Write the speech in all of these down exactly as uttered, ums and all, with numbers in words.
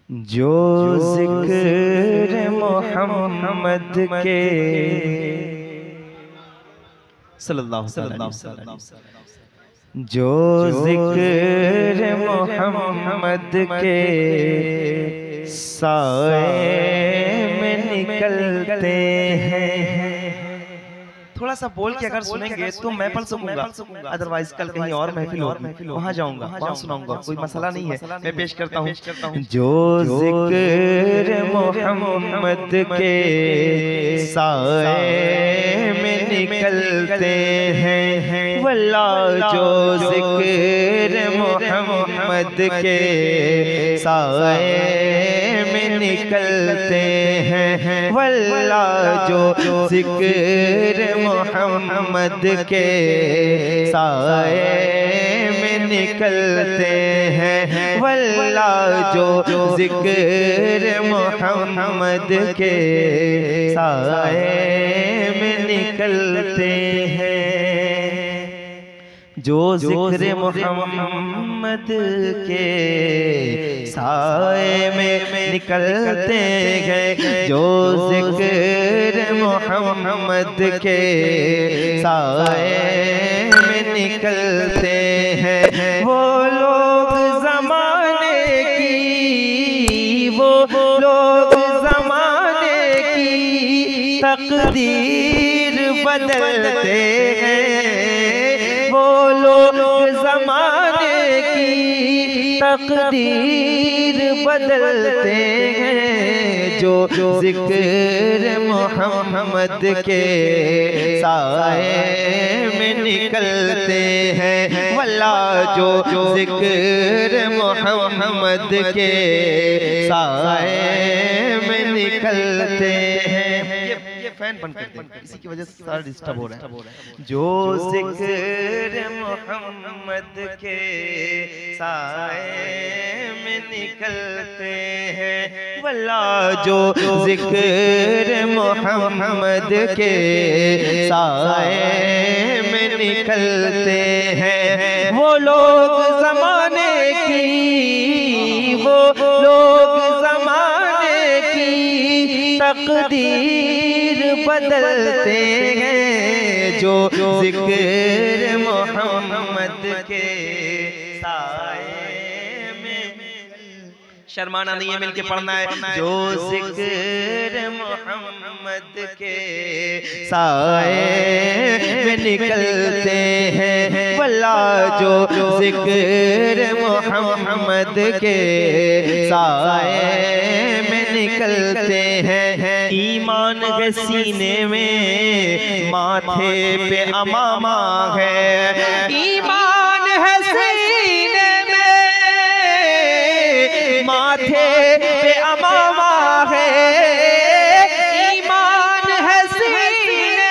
जो ज़िक्र मोहम्मद के सल्लल्लाहु अलैहि वसल्लम, जो ज़िक्र मोहम्मद के साए में निकलते हैं। थोड़ा सा बोल के अगर सुनेंगे तो मैं पढ़ सकूंगा, अदरवाइज कल कहीं और महफिल होगी वहां जाऊंगा, वहां सुनाऊंगा, कोई मसला नहीं है। मैं पेश करता हूँ। जो ज़िक्र मोहम्मद के साए में निकलते हैं, वल्लाह जो ज़िक्र मोहम्मद के साए में निकलते हैं, वल्लाह जो ज़िक्र मोहम्मद के साए में निकलते हैं, वल्लाह जो ज़िक्र मोहम्मद के साए में निकलते हैं। जो ज़िक्र मोहम्मद के साए में निकलते हैं, जो ज़िक्र मोहम्मद के साए में निकलते हैं, वो लोग ज़माने की, वो लोग ज़माने की तकदीर बदलते हैं, वो लोग ज़माने की तकदीर बदलते हैं, जो ज़िक्र मोहम्मद के साए में निकलते हैं, वल्लाह जो ज़िक्र मोहम्मद के साए में निकलते हैं। फैन बंद कर दे, इसी की वजह से सारा डिस्टर्ब हो रहा है। जो ज़िक्र मोहम्मद के साए में निकलते हैं, वल्लाह जो ज़िक्र मोहम्मद के साए में निकलते हैं, वो लोग ज़माने की, वो लोग ज़माने की तकदीर बदलते हैं, जो ज़िक्र मोहम्मद के साए में। शर्माना नहीं है, मिलके पढ़ना है। जो ज़िक्र मोहम्मद के साए में निकलते हैं, वल्लाह जो ज़िक्र मोहम्मद के साए में निकलते हैं। ईमान है सीने में, माथे पे अमामा है, ईमान है सीने में, माथे पे अमामा है, ईमान है सीने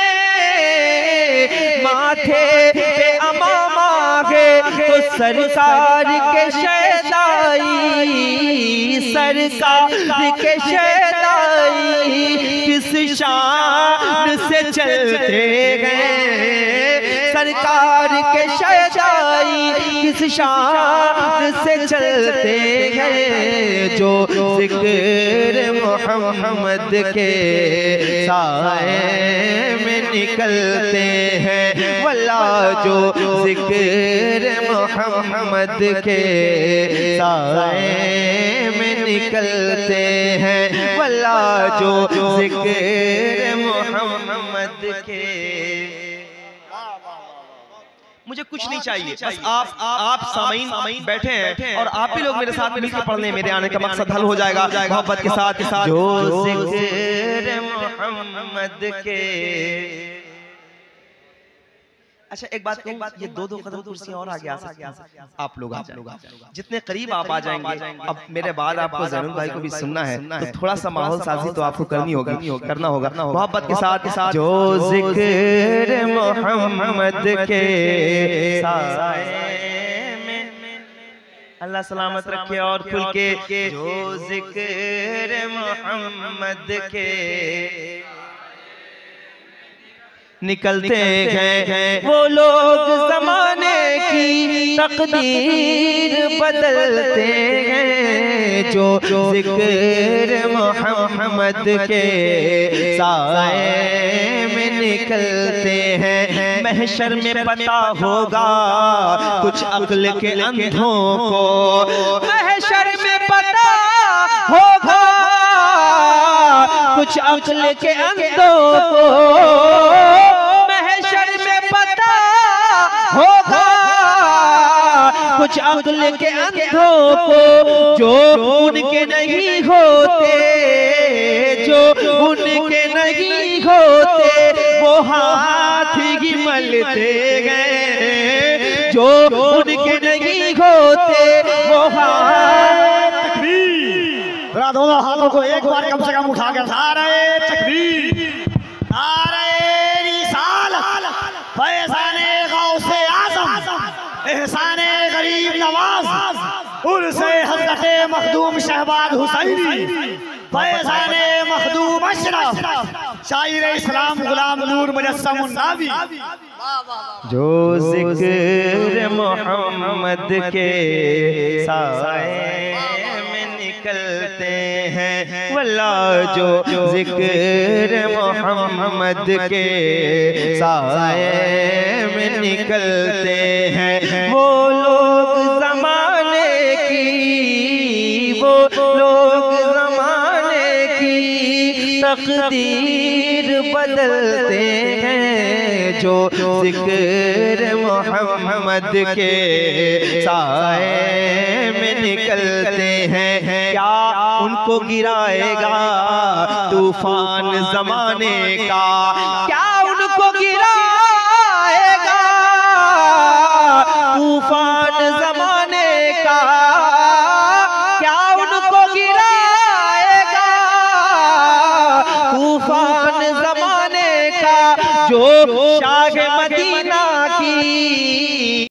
में, माथे पे अमामा है, तो सरकार के शहदाई, सरकार के शहदाई किस शान से चलते हैं, सरकार के शहदाई किस शान से चलते हैं, जो ज़िक्र मोहम्मद के साए में निकलते हैं, वल्लाह जो ज़िक्र मोहम्मद के साए में निकलते हैं, वल्लाह जो ज़िक्र मोहम्मद के। मुझे कुछ नहीं चाहिए, बस आप आप सामीन बैठे हैं और आप ही लोग मेरे साथ मिलकर पढ़ने, मेरे आने का मकसद हल हो जाएगा मोहब्बत के साथ के साथ। जो ज़िक्र मोहम्मद के। अच्छा एक बात, एक बात, ये दो दो कदम कुर्सी और आगे आ सकते हैं आप लोग, आप लोग जितने करीब आप आ जाएंगे। अब मेरे बाद आपको ज़ैनुल भाई को भी सुनना है, तो थोड़ा सा माहौल साजी तो आपको करनी होगी, करना होगा मोहब्बत के साथ के साथ। जो ज़िक्र मोहम्मद के साए में, अल्लाह सलामत रखे और खुल के। जो ज़िक्र मोहम्मद के निकलते हैं, वो लोग ज़माने की तकदीर बदलते हैं, जो जिक्र मोहम्मद के साए में निकलते हैं। महशर में पता होगा कुछ अक्ल के अंधों को, महशर में पता होगा कुछ अक्ल के अंधों को, महशर में पता होगा कुछ अक्ल के अंधों को, जो उनके नहीं होते, जो उनके नहीं होते वो हाथ ही मलते गए, जो उनके नहीं होते वो हाथ। तकबीर, दोनों हाथों को एक बार कम से कम उठा कर नारे तकबीर, नारे रिसालत, फैज़ाने गौसे आज़म, एहसाने गरीब नवाज, उर्से हज़रते मखदूम शहबाज हुसैनी, फैज़ाने मखदूम अशरफ, शायर इस्लाम गुलाम नूर मुजस्सम उन्नावी। जो जिक्र मोहम्मद के साए में निकलते हैं, वल्लाह जो जिक्र मोहम्मद के साए में निकलते हैं, वो लोग ज़माने की, वो लोग ज़माने की तकदीर बदलते हैं, जो जिक्र मोहम्मद के साए में निकलते हैं। क्या उनको गिराएगा तूफान ज़माने का, क्या उनको गिराएगा तूफान ज़माने का, क्या उनको गिराएगा तूफान ज़माने का, जो शाह मदीना की